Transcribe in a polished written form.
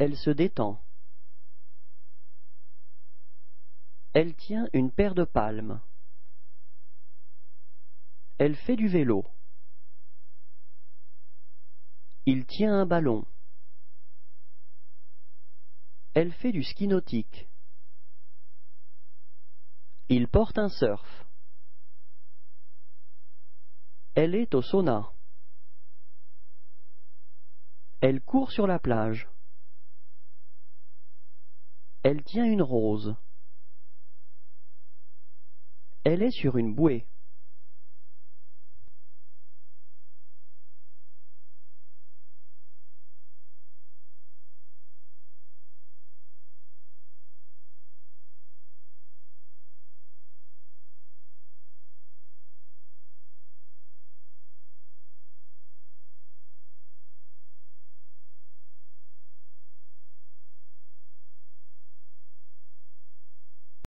Elle se détend. Elle tient une paire de palmes. Elle fait du vélo. Il tient un ballon. Elle fait du ski nautique. Il porte un surf. Elle est au sauna. Elle court sur la plage. Elle tient une rose. Elle est sur une bouée.